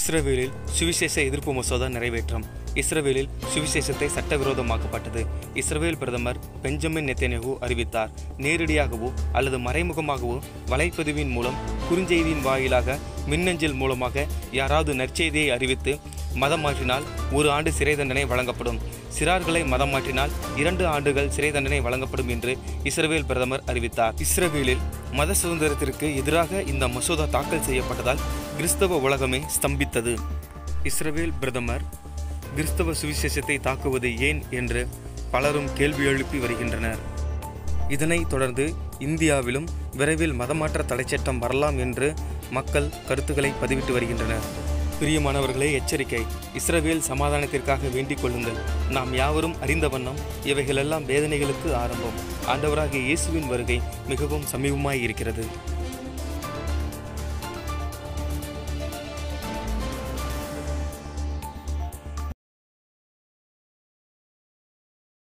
இஸ்ரவேலில் சுவிசேஷ எதிர்ப்பு மசோதா நிறைவேற்றம். இஸ்ரவேலில் சுவிசேஷத்தை சட்டவிரோதமாக்கப்பட்டது. இஸ்ரவேல் பிரதமர் பெஞ்சமின் நெத்தன்யாஹு அறிவித்தார். நேரடியாகவோ அல்லது மறைமுகமாகவோ வலைப்பதிவின் மூலம், குறுஞ்செய்தியின் வாயிலாக, மின்னஞ்சல் மூலமாக யாராவது நற்செய்தியை அறிவித்து மதம் மாற்றினால் 1 ஆண்டு சிறை தண்டனை வழங்கப்படும். சிறார்களை மதம் மாற்றினால் 2 ஆண்டுகள் சிறை தண்டனை வழங்கப்படும் என்று இஸ்ரவேல் பிரதமர் அறிவித்தார். இஸ்ரவேலில் மத சுதந்திரத்திற்கு எதிராக இந்த மசோதா தாக்கல் செய்யப்பட்டதால் கிறிஸ்தவ உலகமே ஸ்தம்பித்தது. இஸ்ரவேல் பிரதமர் கிறிஸ்தவ சுவிசேஷத்தை தாக்குவது ஏன் என்று பலரும் கேள்வி எழுப்பி வருகின்றனர். இதனைத் தொடர்ந்து இந்தியாவிலும் விரைவில் மதமாற்ற தடைச்சட்டம் வரலாம் என்று மக்கள் கருத்துக்களை பதிவிட்டு வருகின்றனர். பிரியமானவர்களே, எச்சரிக்கை! இஸ்ரவேல் சமாதானத்திற்காக வேண்டிக் கொள்ளுங்கள். நாம் யாவரும் அறிந்த வண்ணம் இவைகளெல்லாம் வேதனைகளுக்கு ஆரம்பம். ஆண்டவராகிய இயேசுவின் வருகை மிகவும் சமீபமாய் இருக்கிறது.